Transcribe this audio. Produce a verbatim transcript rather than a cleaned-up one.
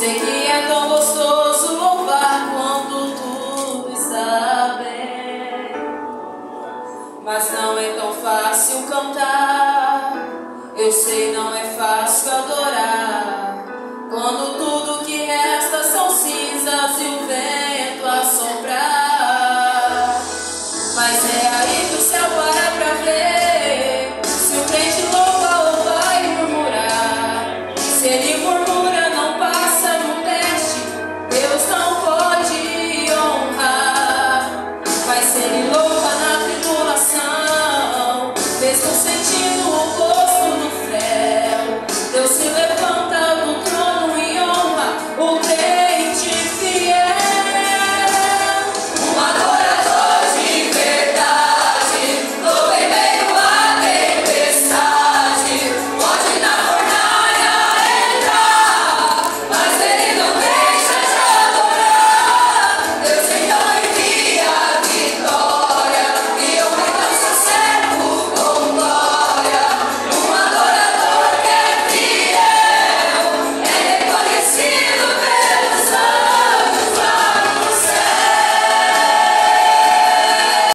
Sei que é tão gostoso louvar quando tudo está bem, mas não é tão fácil cantar. Eu sei, não é fácil adorar.